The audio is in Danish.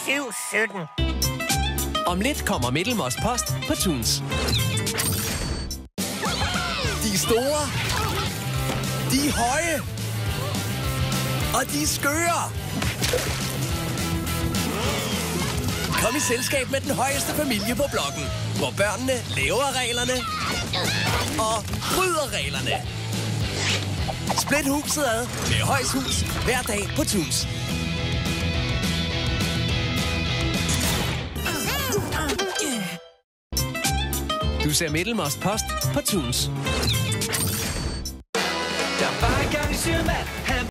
717. Om lidt kommer Middlemost post på Toons. De er store. De er høje. Og de er skøre. Kom i selskab med den højeste familie på blokken, hvor børnene laver reglerne og bryder reglerne. Split huset ad med Højs Hus hver dag på Toons. Du ser Middlemost post på Toons. Der var engang en sømand,